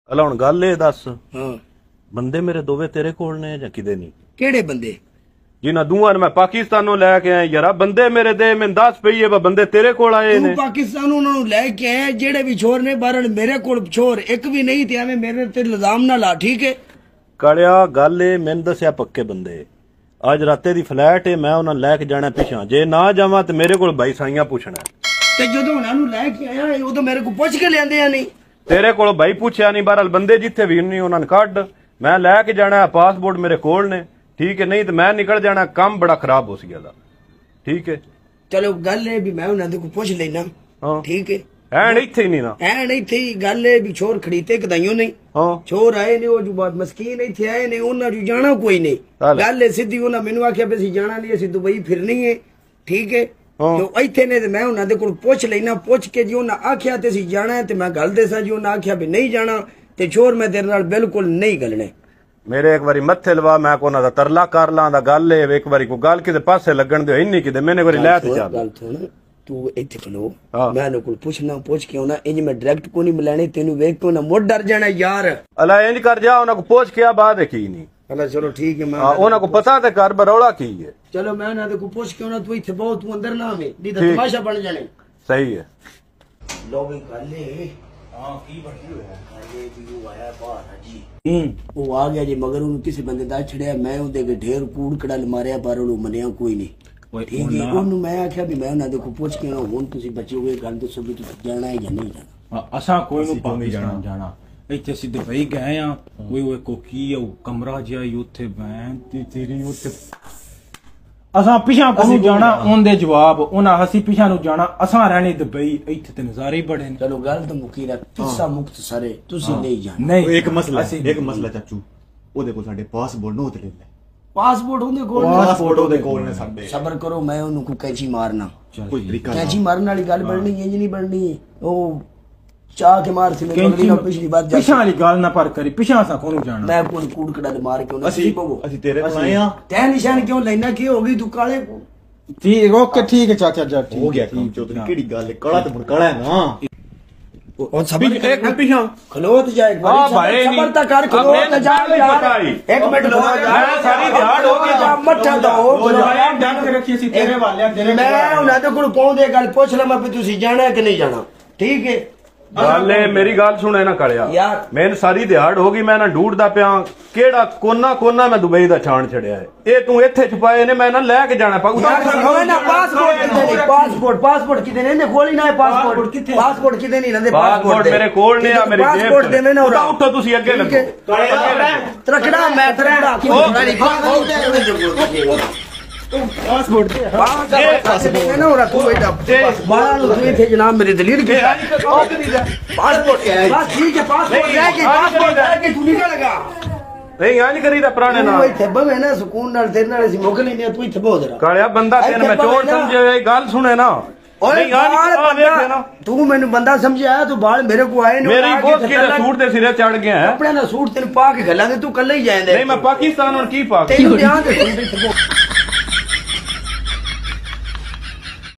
अला हुण गल ए दस हाँ बंदे मेरे दोवे तेरे कोल ने जां किदे नहीं केड़े बंदे जिन्हां दूआं मैं पाकिस्तानों लैके आया यारा बंदे मेरे दे मैं दस पई है बंदे तेरे कोल आए तू ने पाकिस्तान उन्होंने लैके आया जेड़े भी छोर ने बारन मेरे कोल छोर एक भी नहीं थे हमें मेरे ते इल्जाम ना ला ठीक है कड़िया गल ए मैनू दस्या पक्के बंदे अज राते दी फ्लैट है मैं उन्हां लैके जाना पिछां जे ना जावां ते मेरे कोल भाई साइयां पुछना ते जदों उन्हां नू लैके आया उदों मेरे को पुछ के लियांदे या नहीं तेरे कोल भाई पूछया नहीं बहरहाल बंदे जिथे भी नहीं उन्होंने कड मैं लैके जाना पासपोर्ट मेरे कोल ने ठीक है नहीं तो मैं निकल जाना काम बड़ा खराब हो गया था ठीक है चलो गल है भी मैं उन्हां दे को पुछ लेना हाँ ठीक है ऐन इत्थे ही नहीं ना ऐ नहीं थी गल है भी छोर खड़ीते कदाइयों नहीं हाँ छोर आए ने वो जो बात मस्कीन नहीं थे आए ने उन्हां जो जाना कोई नहीं गल है सीधी उन्हां मैनू आख्या भी असीं जाना नहीं असीं दुबई फिरनी है ठीक है जो इत्थे ने ते मैं उन्हां दे कोल पुछ लेना पुछ के जी उन्हां आख्या ते असीं जाना है ते मैं गल दसा जी उन्हां आख्या भी नहीं जाना ते छोर मैं तेरे नाल बिल्कुल नहीं गलने मेरे एक बारी मत्थे लवा मैं को ना तरला कर ला गल है एक बारी को गल किते पासे लगन दे इन्नी किते मैंने बारी लै ते चल गल सुन तू इत्थे खलो मैं उन्हां कोल पुछना पुछ के उन्हां इंज मैं डायरेक्ट को नहीं मिलाने तेनू वेख के उन्हां मुड़ डर जाना यार अला इंज कर जा उन्हां को पूछ के बात है की नहीं अला चलो ठीक है मैं उन्हां को पता ते कर बरौला की है चलो मैं उन्हां दे को पुछ के उन्हां तू इत्थे बहुत तू अंदर ना आवे दी तमाशा बन जाने सही है लो भी गल है हां की बड़ी होया गल भी वो आया बाहर जी वो आ गया जी मगर उन्हें किसी बंदे दा छड़िया मैं उनदे के ढेर कूड़ कड़ल मारिया पर उन्हें मनिया कोई नहीं ठीक है उन्हें मैं आख्या भी मैं उन्हें देखो पूछ के हुन तुसी बच्चे हुए गल दसो भी तुसी जाना है या नहीं जाना असा कोई नु पाकिस्तान जाना इत्थे सीधे भाई गए आ वो कोकी कमरा जिहा उत्थे बैन तेरी उत्थे असा पिछा को जाना उनदे जवाब उन्हां हसी पिछा नु जाना असा रहने दुबई इत्थे ते नजारे ही बड़े ने चलो गल तो मुकी रा किस्सा मुक्त सारे तुसी नहीं जाना नहीं एक मसला चाचू ओदे कोल साडे पासपोर्ट नो ते ले ले पासपोर्ट उनदे कोल पासपोर्ट ओदे कोल ने साडे सबर करो मैं उन्हें को कैची मारना कोई तरीका कैची मारने वाली गल बननी इंज नहीं बननी ओ चाह के मार से पिछली बार पिछा वाली गल ना पर करी पिछा सा कोनु जाना मैं कोई कूड़ कड़ा मार के ਅਸੀਂ ਤੇਰੇ ਕੋਲ ਆਏ ਆ तै निशान क्यों लेना की होगी तू काले ठीक ओके ठीक है चाचा जा ਹੋ ਗਿਆ ਕੰਮ ਚੋਤਰੀ ਕਿਹੜੀ ਗੱਲ ਹੈ ਕੜਾ ਤੇ ਹੁਣ ਕੜਾ है ना और सबर एक पीछा खलोत जाए एक हां भाई सबर तक कर खलोत जा यार एक मिनट खलो जा मैं सारी दिहाड़ हो गई मट्ठा तो हो जवाब ढंग के रखी सी तेरे वाले तेरे मैं उन्हां दे कोल पहुंच दे गल पूछ ला मैं भी तुसी जाना है कि नहीं जाना ठीक है गल मेरी गल सुने ना कड़िया यार मैंने सारी दिहाड़ हो गई मैं ना ढूंढदा पिया केड़ा कोना कोना मैं दुबई दा छाण छड़िया है ए तू इत्थे छुपाए ने मैं ना लेके जाना पासपोर्ट किते ने खोली ना पासपोर्ट किते नहीं लंदे पासपोर्ट मेरे कोल ने मेरी जेब पासपोर्ट देने ना उठो तुसी अगे लगो तरकड़ा मैं तरकड़ा पासपोर्ट ना हो रहा तू बेटा बाहर नु तू इथे जनाब मेरी दलील के पासपोर्ट बस ठीक है पासपोर्ट रह के तू निकल लगा नहीं आ नहीं करीदा पुराने ना इथे बवे ना सुकून नाल तेरे नाल सी मुक लेने तू इथे बहुत रहा कालिया बंदा तेन मैं चोर समझे गल सुने ना तू मैंने बंदा समझा तू बाल मेरे को आए मेरी बोस के सूट दे सिरे चढ़ गया है अपने ना सूट तेन पा के गला तू कल ही जाए नहीं मैं पाकिस्तान और की पा तेन ध्यान दे